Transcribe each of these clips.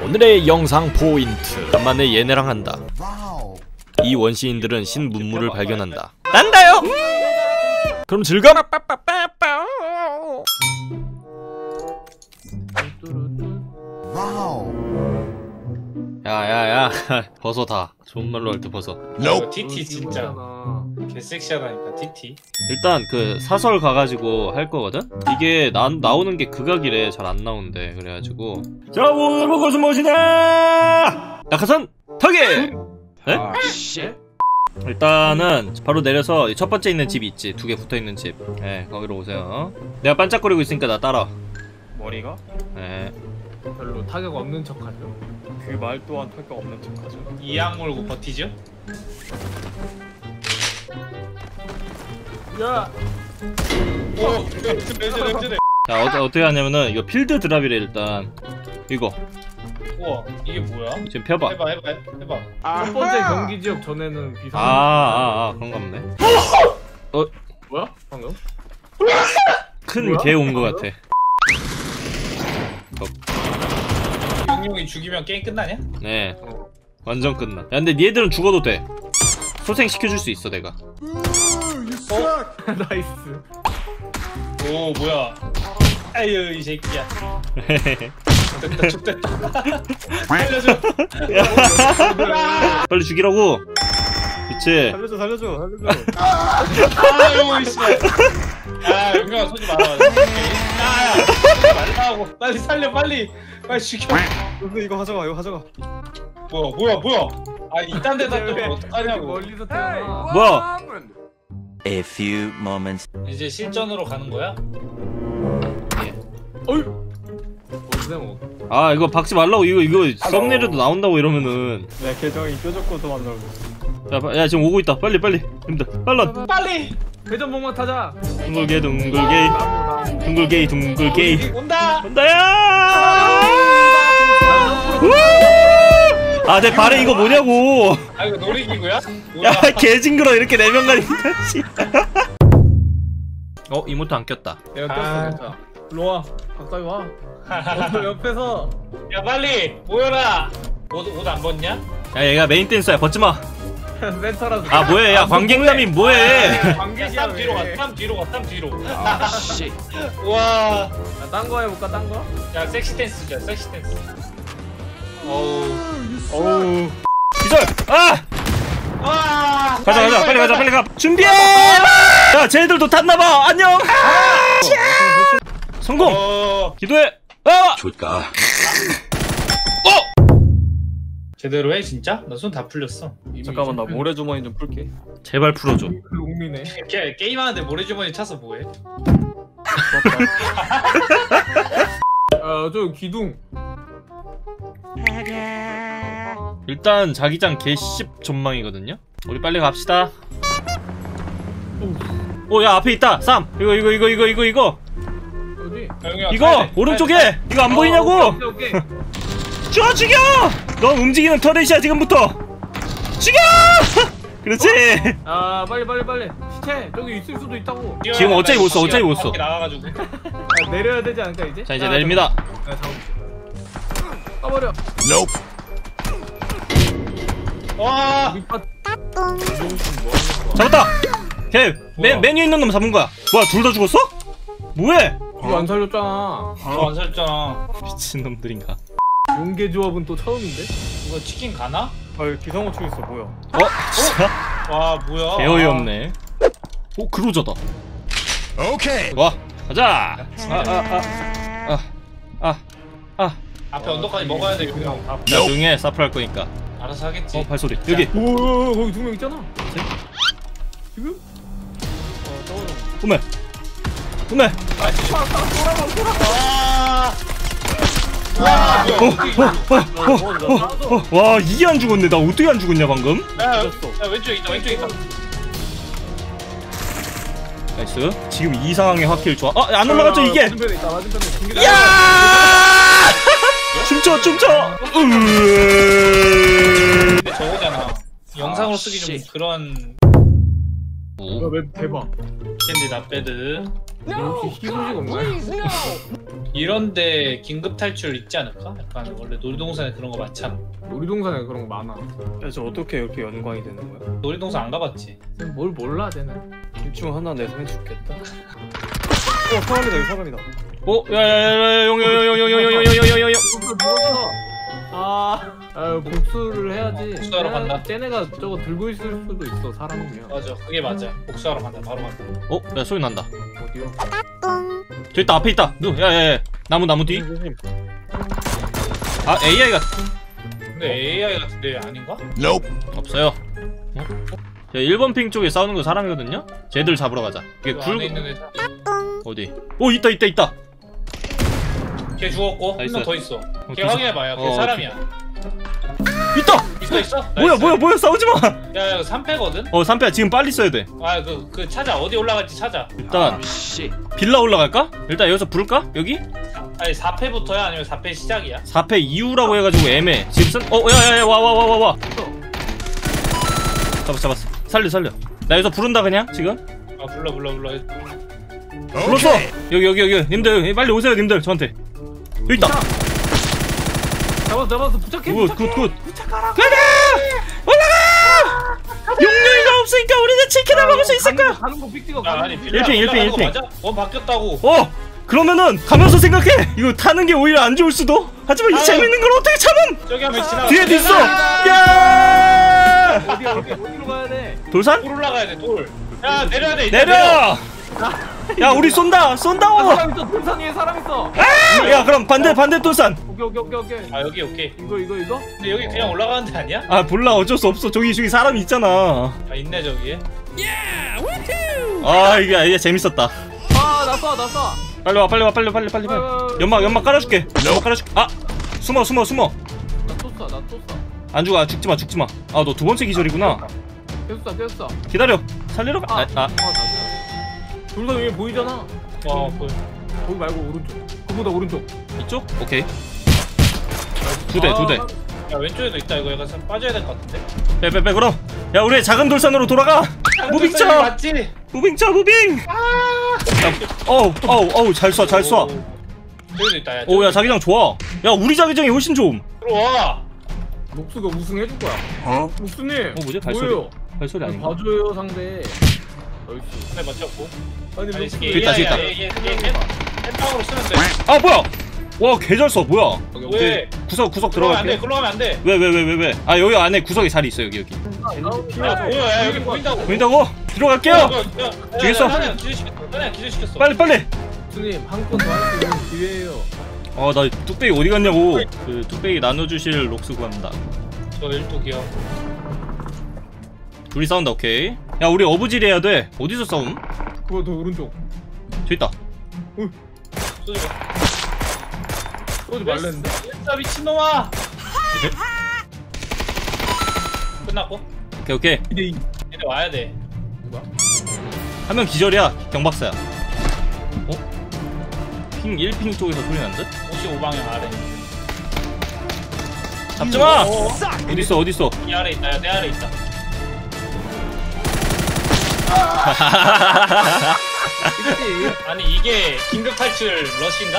오늘의 영상 포인트. 간만에 얘네랑 한다. 이 원시인들은 신문물을 발견한다. 난다요! 그럼 즐겨! 야야야 벗어 다. 좋은 말로 할 때 벗어. TT 진짜 개섹시하다니까 TT. 일단 그 사설 가가지고 할 거거든? 이게 나오는 게 극악이래. 잘 안 나오는데. 그래가지고 자 오늘 볼 것은 무엇이냐! 낙하산 타기! 네? 일단은 바로 내려서 첫 번째 있는 집이 있지. 두 개 붙어있는 집. 네, 거기로 오세요. 내가 반짝거리고 있으니까 나 따라. 머리가? 네. 별로 타격 없는 척하죠. 그 말 또한 타격 없는 척하죠. 이악 물고 버티죠? 야! 오! 레전드. 자 어떻게 하냐면은 이거 필드 드랍이래. 일단 이거 우와 이게 뭐야? 지금 펴봐. 해봐. 첫 번째 경기 지역 전에는 비상. 그런가 보네. 뭐야? 방금? 큰 개 온 거 같아. 용룡이 죽이면 게임 끝나냐? 네. 완전 끝나. 야 근데 니네들은 죽어도 돼. 소생시켜줄 수 있어 내가. 나이스. 오 뭐야? 아유 이 새끼야. 죽됐다. 살려줘. 빨리 죽이라고. 그치. 살려줘. 아유 씨. 아 용룡아 손지 말아. 야 말라고. 빨리 살려 빨리 죽여. 근데 이거 가져가. 뭐야? 아 이딴 데다 또 어떡하냐고. 멀리서 태어나. 뭐야? A few moments. 이제 실전으로 가는 거야? 아 이거 박지 말라고. 이거 썸네일에도 나온다고 이러면은. 내 계정이 뾰족고도 만들고. 야 지금 오고 있다. 빨리 힘들. 빨리. 회전목마 타자. 둥글게 온다. 온다야. 아 내 발에 이거 뭐냐고. 아 이거 놀이기구야? 야 개징그러. 이렇게 4명 가니까. 이모트 안 꼈다. 내가 꼈어 진짜. 일로 와. 가까이 와. 옆에서. 야 빨리 모여라. 옷 안 벗냐? 야 얘가 메인 댄서야. 벗지마. 센터라서. 아 뭐해. 야 관객남이 뭐해. 쌈 뒤로 가. 씨. 와. 딴 거 해볼까? 딴 거? 야 섹시 댄스죠. 섹시 댄스. 어우. 기절. 가자. 빨리 가. 준비해. 야 쟤들도 탔나봐. 안녕. 성공. 기도해. 좋다. 제대로 해 진짜? 나 손 다 풀렸어. 잠깐만 나 모래주머니 좀 풀게. 제발 풀어줘. 롱미네. 게임하는데 모래주머니 차서 뭐해? 저 기둥. 일단 자기장 개씹 전망이거든요. 우리 빨리 갑시다. 야 앞에 있다. 쌈. 이거. 어디? 이거 오른쪽에. 이거 안 보이냐고. 오케이. 죽여. 너 움직이는 터렛이야 지금부터. 죽여. 그렇지. 빨리. 시체 저기 있을 수도 있다고. 지금 어차피 못 써. 나가가지고. 내려야 되지 않을까 이제? 자 이제 내립니다. 까버려. 와. 잡았다. 걔 메뉴 있는 놈 잡은 거야. 뭐야 둘 다 죽었어? 뭐해? 이거 안 살렸잖아. 안 살렸잖아. 미친 놈들인가. 용계 조합은 또 처음인데? 이거 치킨 가나? 기상호출 있어 뭐야? 진짜? 와 뭐야? 개어이 없네. 그로자다. 오케이. 와 가자. 앞에 언덕까지 먹어야 돼 용룡. 야 조용히 해. 사플 할 거니까. 알아서 하겠지. 발소리 여기. 오 거기 2명 있잖아. 지금? 오메. 와 이게 안 죽었네. 나 어떻게 안 죽었냐 방금? 야 왼쪽에 있다. 나이스. 지금 이 상황에 확킬 좋아. 안 올라갔죠 이게. 맞은편에 있다. 야! 춤춰. 근데 저거잖아. 영상으로 쓰기 좀 그런. 오. 맵 대박. 캔디 나빼드. 혹시 희소식 없나요? 이런데 긴급 탈출 있지 않을까? 약간 원래 놀이동산에 그런 거 많잖아. 놀이동산에 그런 거 많아. 그래서 어떻게 이렇게 연관이 되는 거야? 놀이동산 안 가봤지? 뭘 몰라 쟤는. 둘중 하나 내서면 좋겠다. 사람이다, 이거 사람이다. 야야야야 용용용용용용용용용용용. 복수를 해야지. 복수하러 간다. 쟤네가 저거 들고 있을 수도 있어 사람이면. 맞아, 그게 맞아. 복수하러 간다, 바로 간다. 야 소리 난다. 어디요? 저 있다 앞에 있다. 야야야 나무 뒤. 아 AI가 근데 AI 같은데 아닌가? 없어요. 자 1번 핑 쪽에 싸우는 거 사람이거든요. 쟤들 잡으러 가자. 이게 그 굴 안에 있는 애자. 어디? 있다. 걔 죽었고 한 나이스. 명 더 있어. 걔 기사- 확인해봐요. 걔 사람이야. 있다. 있어? 뭐야 싸우지 마. 야, 이거 3패거든? 3패야 지금 빨리 써야 돼. 아, 그 찾아. 어디 올라갈지 찾아. 일단 빌라 올라갈까? 일단 여기서 부를까? 여기? 아니, 4패부터야? 아니면 4패 시작이야? 4패 이후라고 해가지고 애매. 지금 쓴? 야야야 와. 잡았어. 살려. 나 여기서 부른다 그냥 지금. 아, 불러. 불렀어. 여기 님들 빨리 오세요 님들 저한테. 여기 있다. 잡았어 부착해. 굿. 가자. 올라가. 용량이가 없으니까 우리는 치킨을 먹을 수 있을 거야. 가는 거 삑찍어. 야, 아니, 일핑 올라가는 거 맞아? 바뀌었다고. 그러면은 가면서 생각해. 이거 타는 게 오히려 안 좋을 수도. 하지만 이 재밌는 걸 어떻게 참음? 저기 한명 지나가. 뒤에도 있어. 야! 어디로 가야 돼? 돌산? 돌 올라가야 돼, 돌. 야, 내려야 돼. 내려. 야 우리 쏜다고. 사람 있어. 돌산 위에 사람 있어. 야 그럼 반대 돌산. 오케이. 아, 여기 오케이. 이거? 근데 여기 그냥 올라가는 데 아니야? 아 몰라 어쩔 수 없어. 저기 사람이 있잖아. 아, 있네 저기에. 아 이게 재밌었다. 나 쏴. 빨리 와. 연막 깔아줄게. 아 숨어. 나 또 쏴. 안 죽어. 죽지 마. 아 너 두 번째 기절이구나. 깼어. 기다려. 살리러 가. 돌산 위에 보이잖아. 그 거기 말고 오른쪽. 그보다 오른쪽. 이쪽? 오케이. 두 대. 야, 왼쪽에도 있다. 이거 약간 빠져야 될 것 같은데. 빼 그럼. 야 우리 작은 돌산으로 돌아가. 무빙 쳐. 맞지? 무빙. 어우 잘 쏴. 여기도 있다. 야, 야 자기장 좋아. 야 우리 자기장이 훨씬 좋음. 들어와. 녹수가 우승해줄 거야. 녹수님. 뭐지? 뭐예요? 발소리 아닌가? 봐줘요 상대. 나이스. 네, 맞췄고. 아니 아니, 녹수. 있다. 햄빵으로 쓰면 돼. 아 뭐야? 와 개잘 써. 뭐야? 왜? 구석 들어가면 안 돼. 들어갈게. 들어가면 안 돼. 왜? 아 여기 안에 구석에 자리 있어 여기. 야, 뭐야? 야, 여기 보인다고. 보인다고? 들어갈게요. 되겠어? 하나 기절시켰어. 빨리. 녹수님 한 건 더 할 수 있는 기회예요. 나 뚝배기 어디 갔냐고. 그 뚝배기 나눠주실 록스 구합니다. 저 12기요. 둘이 싸운다. 오케이. 야 우리 어부질 해야 돼. 어디서 싸움? 그거 더 오른쪽. 저 있다. 쏘지 말랬는데. 진짜 미친놈아. 끝났고. 오케이. 얘네 와야 돼. 누가? 한 명 기절이야. 경박사야. 핑 1핑 쪽에서 소리 난 듯? 55방향 아래. 잡지마! 어딨어? 이 아래 있다. 야, 내 아래 있다. 이거지. 아니, 이게 긴급 탈출 러시인가?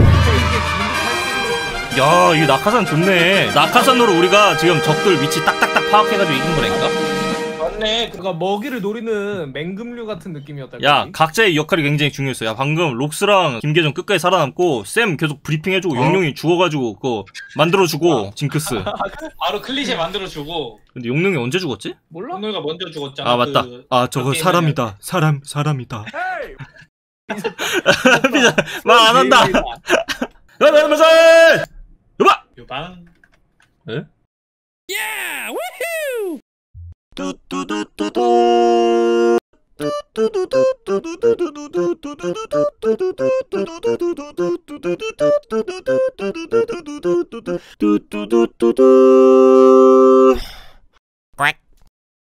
야 이거 낙하산 좋네. 낙하산으로 우리가 지금 적들 위치 딱딱딱 파악해가지고 이긴 거라니까? 맞네. 그러니까 먹이를 노리는 맹금류 같은 느낌이었다. 야 각자의 역할이 굉장히 중요했어. 야 방금 록스랑 김계정 끝까지 살아남고 쌤 계속 브리핑 해주고 용룡이 죽어가지고 그거 만들어주고 징크스. 바로 클리셰 만들어주고. 근데 용룡이 언제 죽었지? 몰라? 오늘가 먼저 죽었잖아. 아 맞다. 아 저거 게임에는. 사람이다. 사람이다. 말 안 한다. 여러분 유방. 에? Quack.